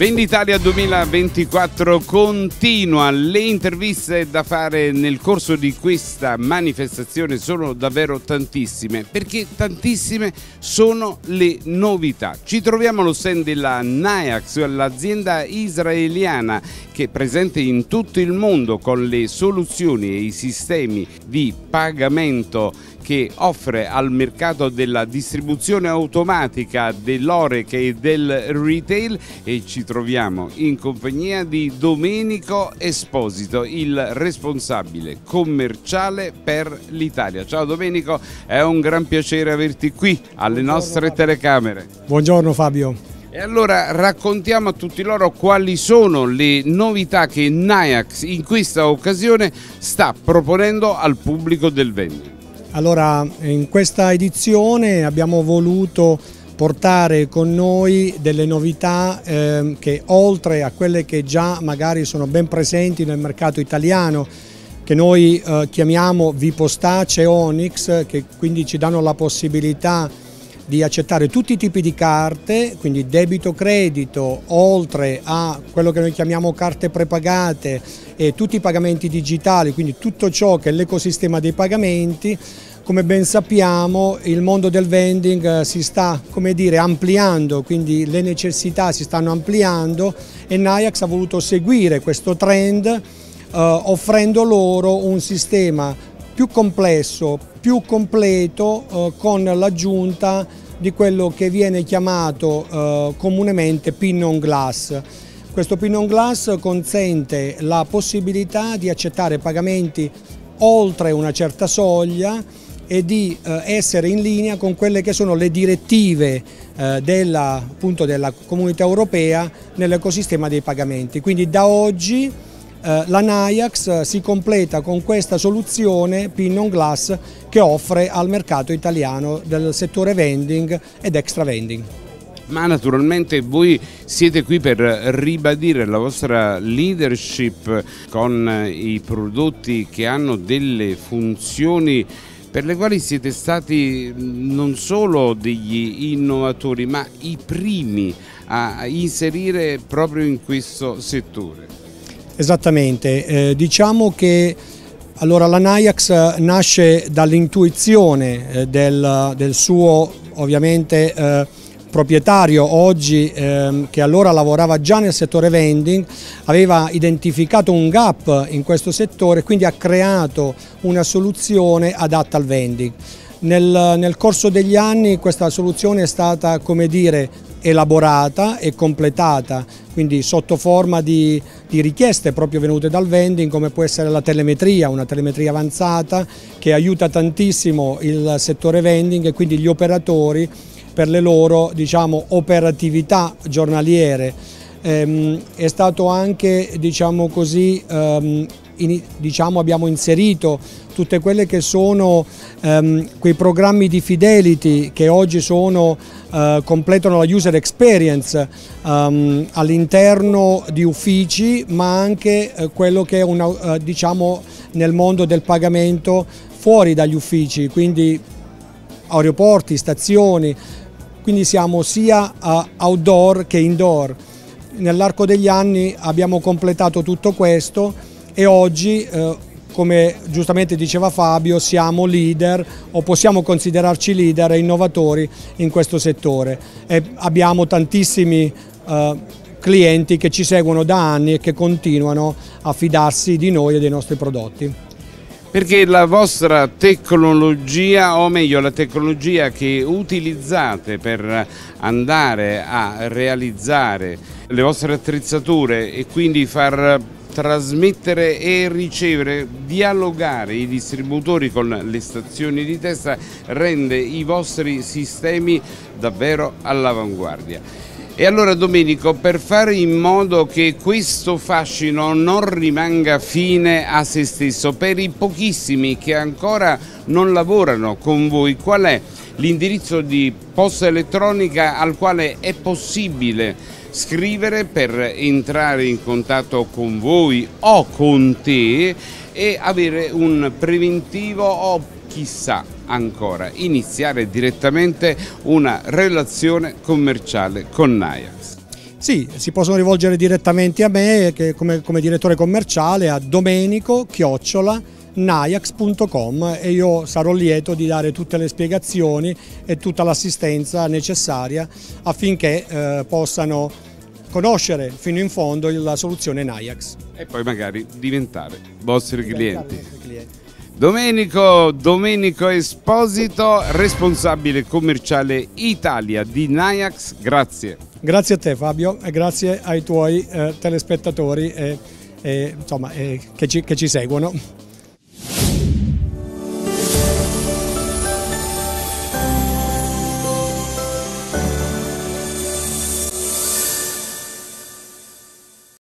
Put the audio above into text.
Venditalia 2024 continua, le interviste da fare nel corso di questa manifestazione sono davvero tantissime, perché tantissime sono le novità. Ci troviamo allo stand della Nayax, l'azienda israeliana che è presente in tutto il mondo con le soluzioni e i sistemi di pagamento che offre al mercato della distribuzione automatica, dell'Oreca e del retail, e ci troviamo in compagnia di Domenico Esposito, il responsabile commerciale per l'Italia. Ciao Domenico, è un gran piacere averti qui alle nostre telecamere. Buongiorno Fabio. E allora raccontiamo a tutti loro quali sono le novità che Nayax in questa occasione sta proponendo al pubblico del vending. Allora, in questa edizione abbiamo voluto portare con noi delle novità che, oltre a quelle che già magari sono ben presenti nel mercato italiano, che noi chiamiamo Vipostace e Onyx, che quindi ci danno la possibilità di accettare tutti i tipi di carte, quindi debito, credito, oltre a quello che noi chiamiamo carte prepagate e tutti i pagamenti digitali, quindi tutto ciò che è l'ecosistema dei pagamenti. Come ben sappiamo, il mondo del vending si sta, come dire, ampliando, quindi le necessità si stanno ampliando e Nayax ha voluto seguire questo trend offrendo loro un sistema più complesso, più completo, con l'aggiunta di quello che viene chiamato comunemente PIN on glass. Questo PIN on glass consente la possibilità di accettare pagamenti oltre una certa soglia e di essere in linea con quelle che sono le direttive della Comunità Europea nell'ecosistema dei pagamenti. Quindi da oggi la Nayax si completa con questa soluzione PIN on glass che offre al mercato italiano del settore vending ed extra vending. Ma naturalmente voi siete qui per ribadire la vostra leadership con i prodotti che hanno delle funzioni per le quali siete stati non solo degli innovatori, ma i primi a inserire proprio in questo settore. Esattamente, diciamo che allora, la Nayax nasce dall'intuizione del suo ovviamente proprietario oggi, che allora lavorava già nel settore vending, aveva identificato un gap in questo settore, quindi ha creato una soluzione adatta al vending. Nel corso degli anni questa soluzione è stata, come dire, elaborata e completata, quindi sotto forma di richieste proprio venute dal vending, come può essere la telemetria, una telemetria avanzata che aiuta tantissimo il settore vending e quindi gli operatori per le loro, diciamo, operatività giornaliere. È stato anche, diciamo così, abbiamo inserito tutte quelle che sono quei programmi di fidelity che oggi completano la user experience all'interno di uffici, ma anche quello che è diciamo, nel mondo del pagamento fuori dagli uffici, quindi aeroporti, stazioni, quindi siamo sia outdoor che indoor. Nell'arco degli anni abbiamo completato tutto questo e oggi, come giustamente diceva Fabio, siamo leader o possiamo considerarci leader e innovatori in questo settore. E abbiamo tantissimi clienti che ci seguono da anni e che continuano a fidarsi di noi e dei nostri prodotti. Perché la vostra tecnologia, o meglio la tecnologia che utilizzate per andare a realizzare le vostre attrezzature e quindi far trasmettere e ricevere, dialogare i distributori con le stazioni di testa, rende i vostri sistemi davvero all'avanguardia. E allora Domenico, per fare in modo che questo fascino non rimanga fine a se stesso, per i pochissimi che ancora non lavorano con voi, qual è l'indirizzo di posta elettronica al quale è possibile scrivere per entrare in contatto con voi o con te e avere un preventivo o chissà ancora iniziare direttamente una relazione commerciale con Nayax? Sì, si possono rivolgere direttamente a me come direttore commerciale a domenico@nayax.com e io sarò lieto di dare tutte le spiegazioni e tutta l'assistenza necessaria affinché possano conoscere fino in fondo la soluzione Nayax. E poi magari diventare vostri clienti. Domenico Esposito, responsabile commerciale Italia di Nayax, grazie. Grazie a te Fabio e grazie ai tuoi telespettatori che ci seguono.